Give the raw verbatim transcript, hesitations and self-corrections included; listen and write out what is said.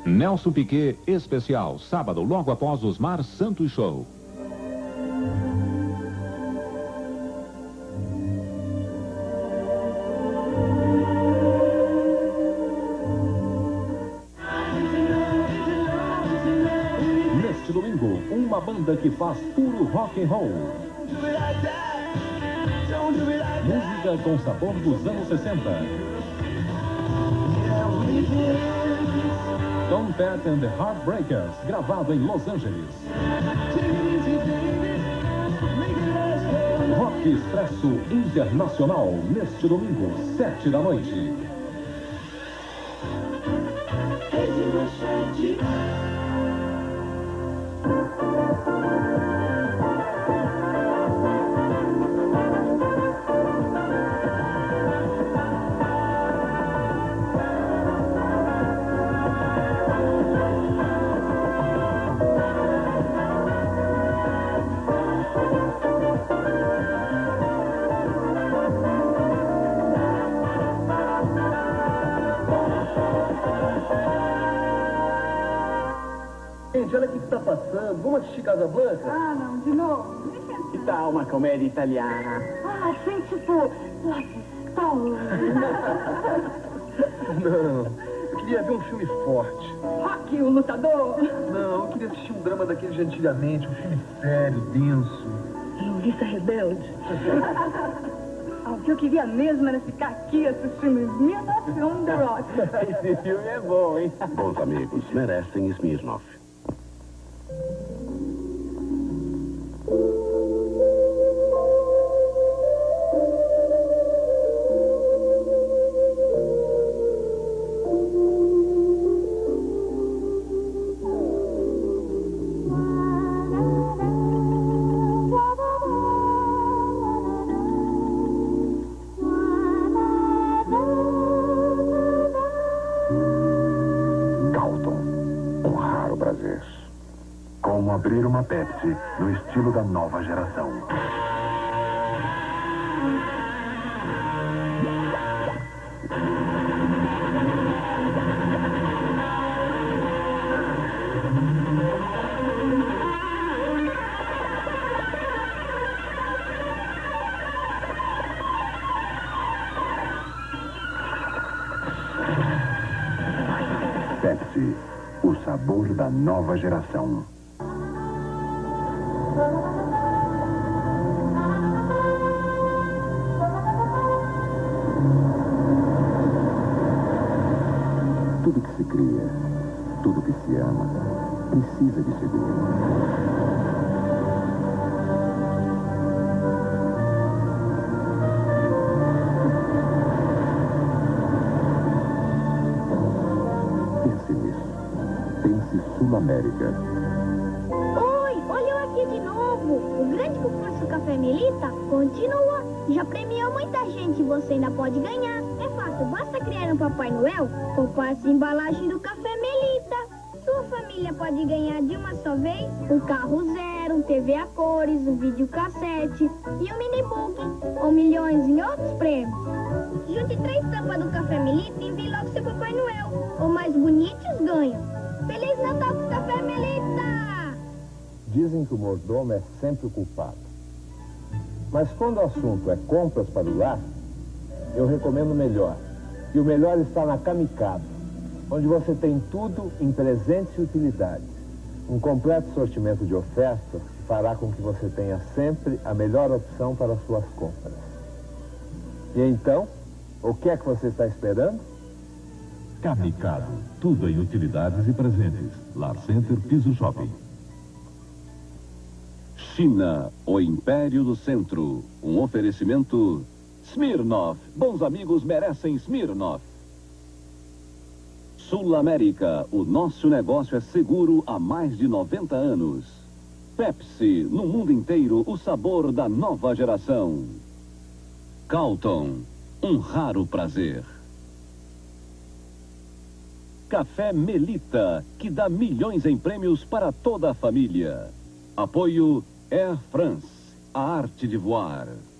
Nelson Piquet especial, sábado, logo após os Mar Santos Show. Neste domingo, uma banda que faz puro rock and roll. Música com sabor dos anos sessenta. Tom Petty and the Heartbreakers, gravado em Los Angeles. Rock Expresso Internacional, neste domingo, sete da noite. Gente, olha o que está passando. Vamos assistir Casablanca? Ah, não, de novo. Que tal uma comédia italiana? Ah, sim, tipo... Tal... Não, eu queria ver um filme forte. Rock, o lutador. Não, eu queria assistir um drama daqueles de antigamente, um filme sério, denso. Lolita Rebelde. Ah, o que eu queria mesmo era ficar aqui assistindo Smirnoff on the Rock. Esse filme é bom, hein? Bons amigos merecem Smirnoff. Prazer. Como abrir uma Pepsi no estilo da nova geração. Pepsi. O sabor da nova geração. Tudo que se cria, tudo que se ama, precisa de seguro. Sul América. Oi, olha eu aqui de novo. O grande concurso Café Melita continua. Já premiou muita gente e você ainda pode ganhar. É fácil, basta criar um Papai Noel com fácil embalagem do Café Melita. Sua família pode ganhar de uma só vez um carro zero, um T V a cores, um videocassete e um mini-book, ou milhões em outros prêmios. Junte três tampas do Café Melita e envie logo seu Papai Noel. Ou mais bonitos ganham. Feliz Natal com Café Melita! Dizem que o mordomo é sempre o culpado. Mas quando o assunto é compras para o lar, eu recomendo o melhor. E o melhor está na Kamikado, onde você tem tudo em presentes e utilidades. Um completo sortimento de ofertas fará com que você tenha sempre a melhor opção para as suas compras. E então, o que é que você está esperando? Kamikado, tudo em utilidades e presentes. Lar Center Piso Shopping. China, o Império do Centro. Um oferecimento Smirnoff. Bons amigos merecem Smirnoff. Sul América, o nosso negócio é seguro há mais de noventa anos. Pepsi, no mundo inteiro, o sabor da nova geração. Carlton, um raro prazer. Café Melita, que dá milhões em prêmios para toda a família. Apoio Air France, a arte de voar.